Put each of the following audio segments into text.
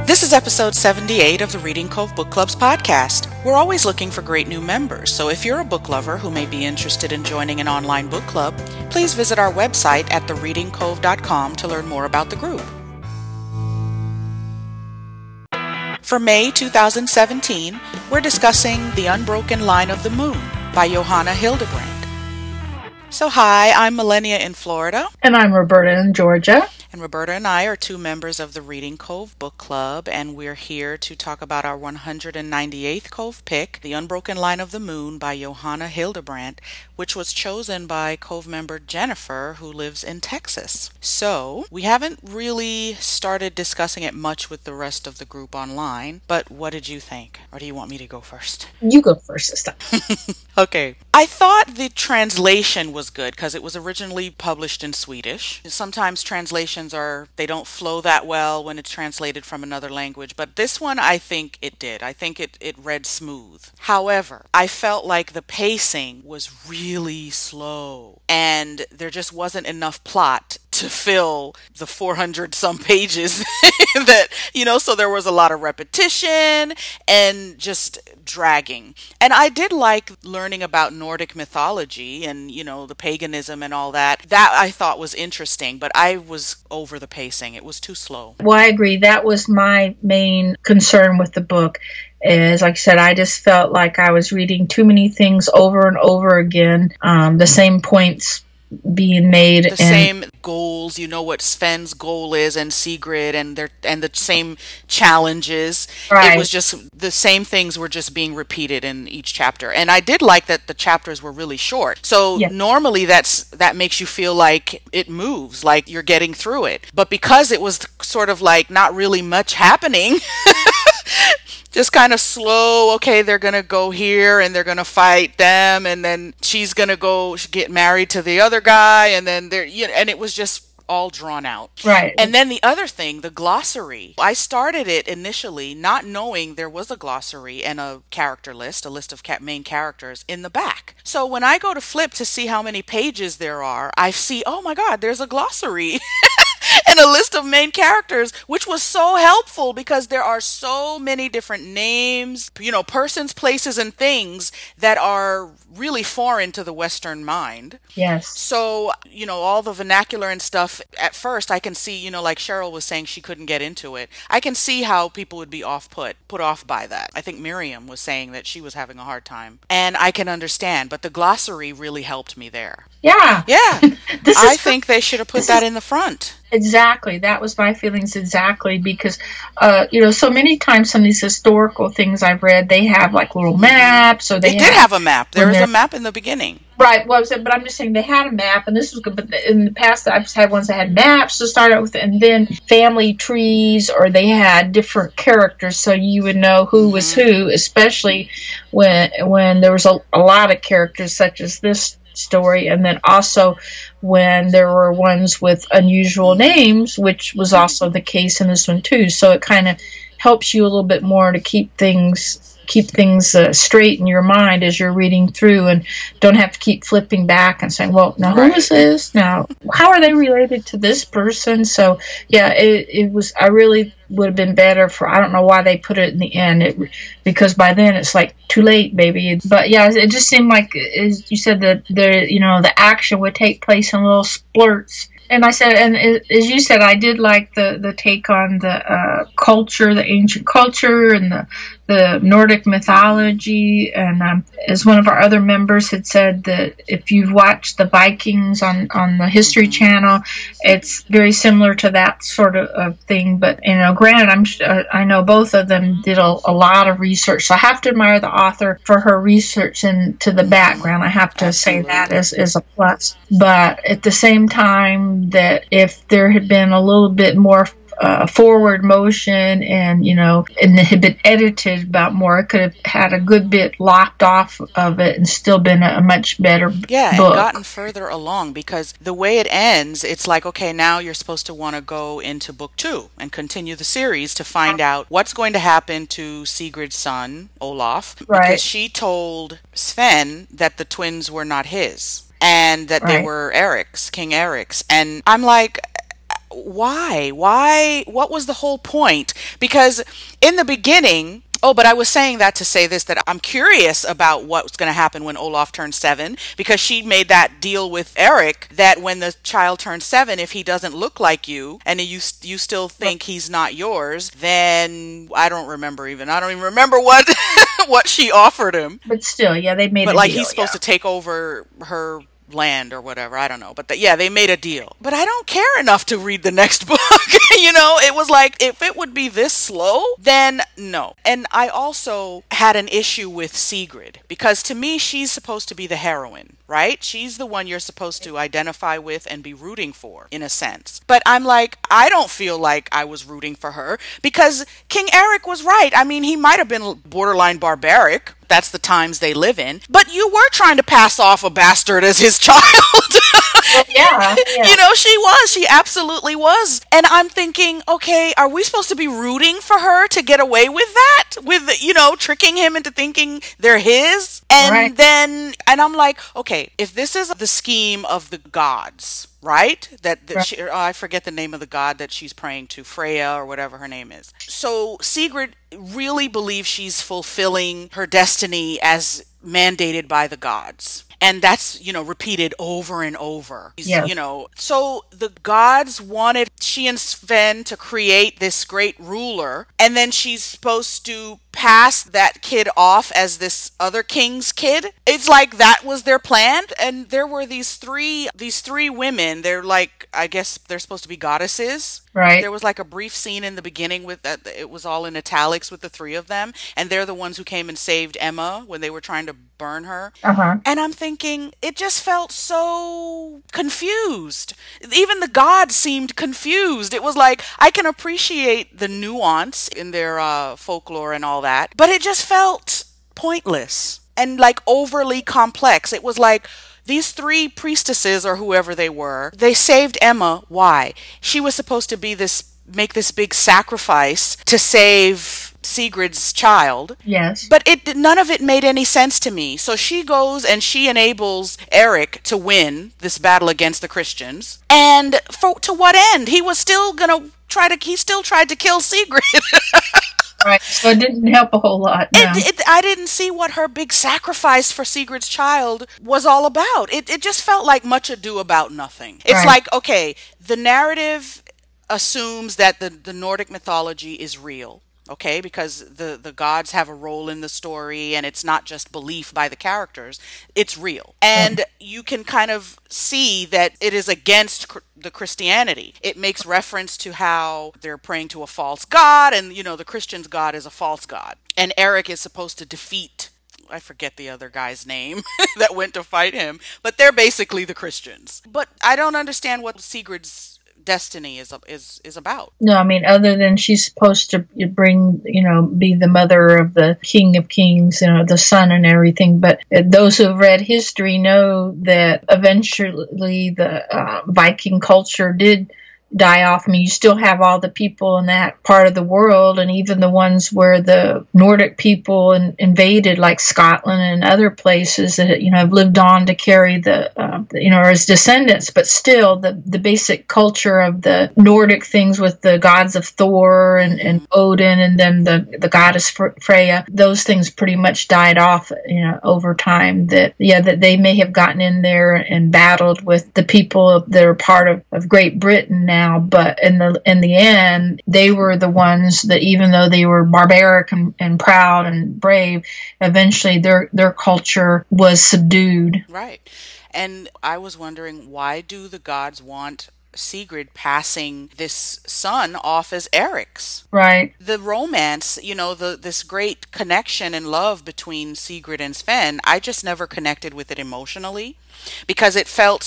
This is episode 78 of the Reading Cove Book Club's podcast. We're always looking for great new members, so if you're a book lover who may be interested in joining an online book club, please visit our website at thereadingcove.com to learn more about the group. For May 2017, we're discussing The Unbroken Line of the Moon by Johanne Hildebrandt. So hi, I'm Millenia in Florida. And I'm Roberta in Georgia. And Roberta and I are two members of the Reading Cove Book Club, and we're here to talk about our 198th Cove pick, The Unbroken Line of the Moon by Johanne Hildebrandt, which was chosen by Cove member Jennifer, who lives in Texas. So, we haven't really started discussing it much with the rest of the group online, but what did you think? Or do you want me to go first? You go first this time. Okay. I thought the translation was good because it was originally published in Swedish. Sometimes translations they don't flow that well when it's translated from another language, but this one I think it did. I think it read smooth. However, I felt like the pacing was really slow and there just wasn't enough plot to fill the 400 some pages that, so there was a lot of repetition and just dragging. And I did like learning about Nordic mythology and, the paganism and all that. That I thought was interesting, but I was over the pacing. It was too slow. Well, I agree. That was my main concern with the book. Is, like I said, I just felt like I was reading too many things over and over again. The same points being made, the same goals. What Sven's goal is, and Sigrid, and the same challenges. Right. It was just the same things were just being repeated in each chapter, and I did like that the chapters were really short. So normally that makes you feel like it moves, like you're getting through it. But because it was sort of like not really much happening. Just kind of slow. Okay, they're going to go here and they're going to fight them. And then she's going to go get married to the other guy. And then and it was just all drawn out. Right. And then the other thing, the glossary. I started it initially not knowing there was a glossary and a character list, a list of main characters in the back. So when I go to flip to see how many pages there are, I see, oh my God, there's a glossary. And a list of main characters, which was so helpful because there are so many different names, persons, places, and things that are really foreign to the Western mind. Yes. So, all the vernacular and stuff, at first I can see, like Cheryl was saying, she couldn't get into it. I can see how people would be put off by that. I think Miriam was saying that she was having a hard time. And I can understand, but the glossary really helped me there. Yeah. Yeah. I think they should have put that in the front. Exactly. That was my feelings exactly because, so many times some of these historical things I've read, they have like little maps. Or they did have a map. There was a map in the beginning. Right. Well, but I'm just saying they had a map, and this was good. But in the past, I've had ones that had maps to start out with, and then family trees, or they had different characters, so you would know who was who, especially when there was a lot of characters, such as this story, and then also when there were ones with unusual names, which was also the case in this one too. So it kind of helps you a little bit more to keep things straight in your mind as you're reading through, and don't have to keep flipping back and saying, well, now who is this? Now, how are they related to this person? So, yeah, it was, I really would have been better I don't know why they put it in the end, because by then it's like too late, baby. But yeah, it just seemed like, as you said, that the action would take place in little splurts. And I said, and as you said, I did like the take on the culture, the ancient culture, and the Nordic mythology. And as one of our other members had said, that if you've watched the Vikings on the History Channel, it's very similar to that sort of thing. But granted, I know both of them did a lot of research, so I have to admire the author for her research into the background. I have to say that as a plus. But at the same time, that if there had been a little bit more forward motion and it had been edited about more, it could have had a good bit lopped off of it and still been a much better book. And gotten further along, because the way it ends, it's like, okay, now you're supposed to want to go into book 2 and continue the series to find out what's going to happen to Sigrid's son, Olaf, because she told Sven that the twins were not his and that they were Eric's, King Eric's. And I'm like, why, what was the whole point? Because in the beginning, oh, but I was saying that to say this, that I'm curious about what's going to happen when Olaf turns 7, because she made that deal with Eric that when the child turns 7, if he doesn't look like you and you still think he's not yours, then I don't even remember what what she offered him. But still, yeah, they made But a like deal. he's supposed to take over her land or whatever. I don't know. But yeah, they made a deal. But I don't care enough to read the next book. It was like, if it would be this slow, then no. And I also had an issue with Sigrid, because to me, she's supposed to be the heroine, right? She's the one you're supposed to identify with and be rooting for, in a sense. But I'm like, I don't feel like I was rooting for her, because King Eric was right. I mean, he might have been borderline barbaric. That's the times they live in. But you were trying to pass off a bastard as his child. Well, yeah, yeah. She was. She absolutely was. And I'm thinking, okay, are we supposed to be rooting for her to get away with that? With, tricking him into thinking they're his? And Right. and I'm like, okay, if this is the scheme of the gods, right? That Right. I forget the name of the god that she's praying to, Freya or whatever her name is. So Sigrid really believes she's fulfilling her destiny as mandated by the gods. And that's, repeated over and over. Yes. So the gods wanted she and Sven to create this great ruler, and then she's supposed to pass that kid off as this other king's kid. It's like that was their plan. And there were these three women. They're like, I guess they're supposed to be goddesses. Right. There was like a brief scene in the beginning with that. It was all in italics with the three of them. And they're the ones who came and saved Emma when they were trying to burn her. Uh-huh. And I'm thinking, it just felt so confused. Even the gods seemed confused. It was like, I can appreciate the nuance in their folklore and all that, but it just felt pointless and like overly complex. It was like, these three priestesses or whoever they were, they saved Emma. Why? She was supposed to make this big sacrifice to save Sigrid's child. Yes. But none of it made any sense to me. So she goes and she enables Eric to win this battle against the Christians. And to what end? He was still gonna he still tried to kill Sigrid. Right. So it didn't help a whole lot. No. I didn't see what her big sacrifice for Sigrid's child was all about. It just felt like much ado about nothing. It's Right. like, okay, the narrative assumes that the Nordic mythology is real. Okay, because the gods have a role in the story, and it's not just belief by the characters, it's real. And you can kind of see that it is against the Christianity. It makes reference to how they're praying to a false god, and the Christian's god is a false god. And Eric is supposed to defeat, I forget the other guy's name that went to fight him, but they're basically the Christians. But I don't understand what Sigrid's destiny is about. No, I mean, other than she's supposed to bring, be the mother of the King of Kings, the son and everything. But those who have read history know that eventually the Viking culture did die off. I mean, you still have all the people in that part of the world, and even the ones where the Nordic people invaded, like Scotland and other places that have lived on to carry the as descendants. But still, the basic culture of the Nordic things with the gods of Thor and Odin, and then the goddess Freya, those things pretty much died off over time. That they may have gotten in there and battled with the people that are part of Great Britain now. But in the end, they were the ones that, even though they were barbaric and proud and brave, eventually their culture was subdued. Right. And I was wondering, why do the gods want Sigrid passing this son off as Eric's? Right. The romance, this great connection and love between Sigrid and Sven, I just never connected with it emotionally, because it felt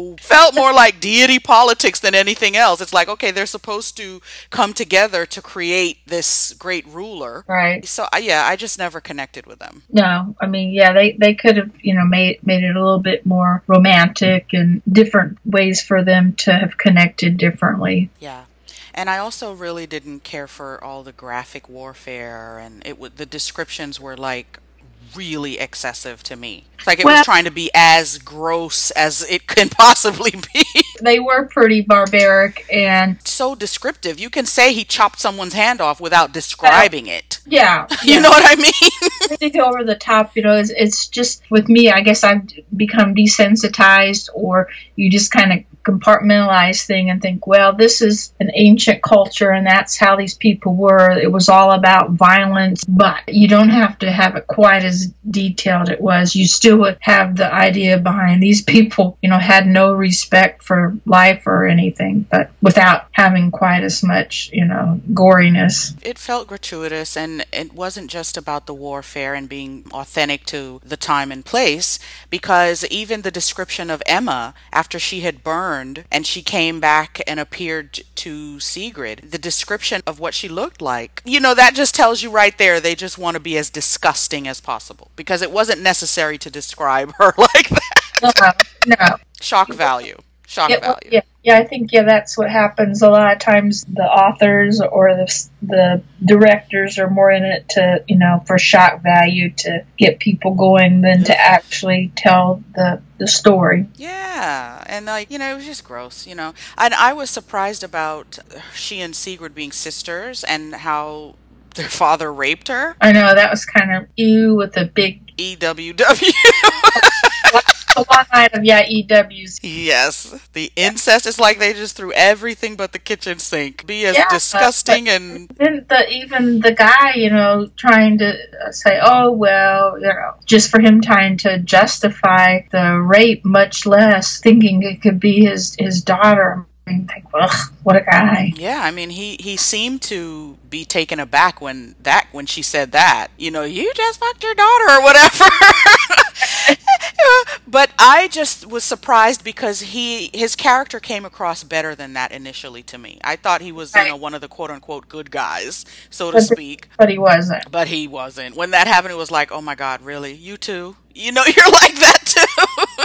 more like deity politics than anything else. It's like, okay, they're supposed to come together to create this great ruler. Right. So I just never connected with them. No, I mean, they could have, made it a little bit more romantic and different ways for them to have connected differently. Yeah. And I also really didn't care for all the graphic warfare, and the descriptions were like really excessive to me. It's like it was Well, trying to be as gross as it can possibly be. they were pretty barbaric and So descriptive. You can say he chopped someone's hand off without describing it. yeah, You yeah. know what I mean? Really over the top, it's just with me, I guess I've become desensitized, or you just kind of compartmentalize thing and think, well, this is an ancient culture and that's how these people were. It was all about violence, but you don't have to have it quite as detailed it was. You still would have the idea behind these people, had no respect for life or anything, but without having quite as much, goriness. It felt gratuitous, and it wasn't just about the warfare and being authentic to the time and place, because even the description of Emma after she had burned and she came back and appeared to Sigrid, the description of what she looked like, that just tells you right there they just want to be as disgusting as possible, because it wasn't necessary to describe her like that. No. Shock value. Shock value. Yeah, I think that's what happens a lot of times. The authors or the directors are more in it to for shock value, to get people going than to actually tell the story. Yeah, and it was just gross, And I was surprised about she and Sigrid being sisters and how their father raped her. I know, that was kind of ew with a big EWW. A long line of EWs. Yes, the incest is like they just threw everything but the kitchen sink. Be as disgusting and then even the guy, trying to say, oh well, just for him trying to justify the rape, much less thinking it could be his daughter. Think, ugh, what a guy. Yeah, I mean, he seemed to be taken aback when she said that. You just fucked your daughter or whatever. But I just was surprised because his character came across better than that initially to me. I thought he was, one of the quote unquote good guys, so to speak. But he wasn't. But he wasn't. When that happened, it was like, oh my God, really? You too? You're like that too.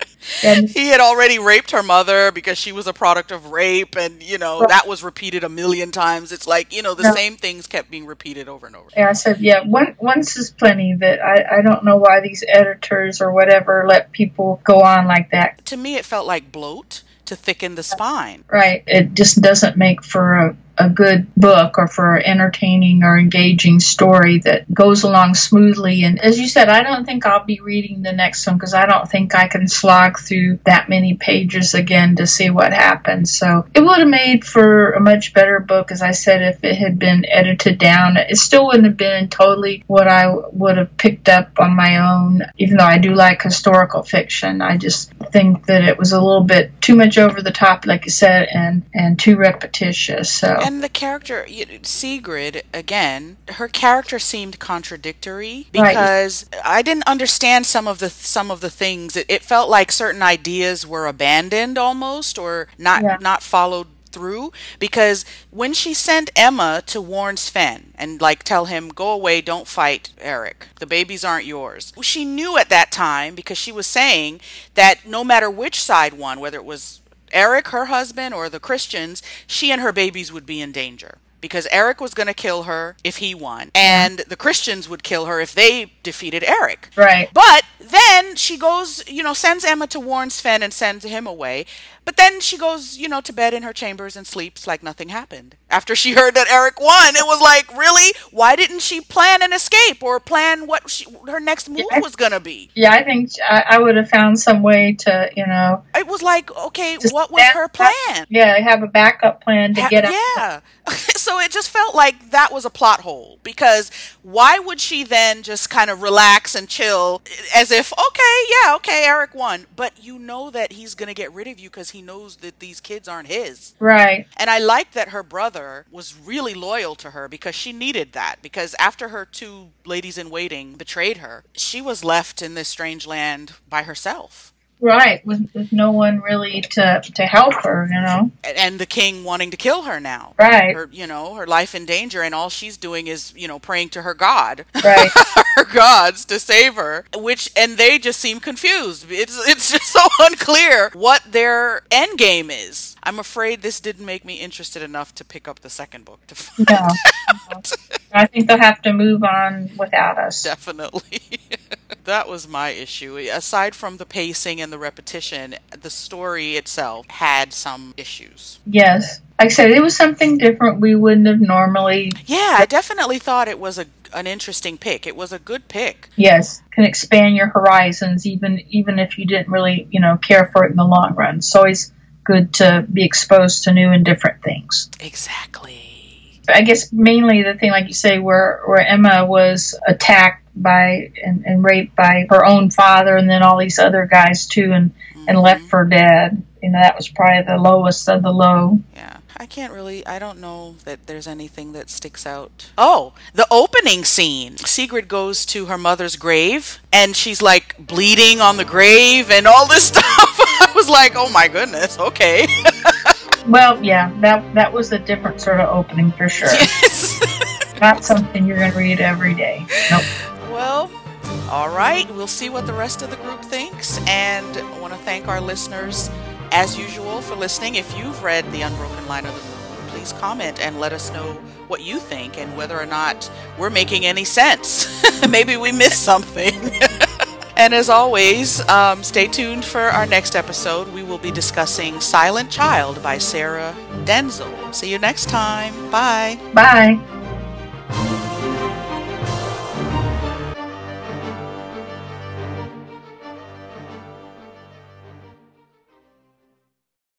And he had already raped her mother because she was a product of rape, and that was repeated a million times. It's like the same things kept being repeated over and over. Yeah, I said, once is plenty. That I don't know why these editors or whatever let people go on like that. To me, it felt like bloat to thicken the spine. Right. It just doesn't make for a good book or for an entertaining or engaging story that goes along smoothly. And as you said, I don't think I'll be reading the next one because I don't think I can slog through that many pages again to see what happens. So it would have made for a much better book, as I said, if it had been edited down. It still wouldn't have been totally what I would have picked up on my own, even though I do like historical fiction. I just think that it was a little bit too much over the top, like you said, and too repetitious. So. And the character, Sigrid, again, her character seemed contradictory because I didn't understand some of the things. It felt like certain ideas were abandoned almost, or not followed through, because when she sent Emma to warn Sven and tell him, go away, don't fight Eric, the babies aren't yours, she knew at that time, because she was saying that no matter which side won, whether it was Eric, her husband, or the Christians, she and her babies would be in danger. Because Eric was going to kill her if he won, and the Christians would kill her if they defeated Eric. Right. But then she goes, sends Emma to warn Sven and sends him away. But then she goes, to bed in her chambers and sleeps like nothing happened. After she heard that Eric won, it was like, really? Why didn't she plan an escape or plan what her next move was going to be? Yeah, I think I would have found some way to, It was like, okay, what was her plan? Yeah, have a backup plan to get out. Yeah. So it just felt like that was a plot hole, because why would she then just kind of relax and chill as if, okay, Eric won. But that he's going to get rid of you because he knows that these kids aren't his. Right. And I liked that her brother was really loyal to her, because she needed that. Because after her two ladies in waiting betrayed her, she was left in this strange land by herself. Right, with no one really to help her, And the king wanting to kill her now. Right. Her, her life in danger, and all she's doing is, praying to her God. Right. Her gods to save her, and they just seem confused. It's just so unclear what their end game is. I'm afraid this didn't make me interested enough to pick up the second book to find out. I think they'll have to move on without us. Definitely. That was my issue. Aside from the pacing and the repetition, the story itself had some issues. Yes. Like I said, it was something different we wouldn't have normally. Yeah, I definitely thought it was an interesting pick. It was a good pick. Yes, can expand your horizons even if you didn't really, care for it in the long run. It's always good to be exposed to new and different things. Exactly. I guess mainly the thing, like you say, where Emma was attacked by and raped by her own father, and then all these other guys too, and left for dead. That was probably the lowest of the low. Yeah. I don't know that there's anything that sticks out. Oh, the opening scene. Sigrid goes to her mother's grave and she's like bleeding on the grave and all this stuff. I was like, oh my goodness, okay. Well, yeah, that was a different sort of opening for sure. Yes. Not something you're going to read every day. Nope. Well, all right. We'll see what the rest of the group thinks. And I want to thank our listeners, as usual, for listening. If you've read The Unbroken Line of the Moon, please comment and let us know what you think and whether or not we're making any sense. Maybe we missed something. And as always, stay tuned for our next episode. We will be discussing Silent Child by Sarah Denzel. See you next time. Bye. Bye.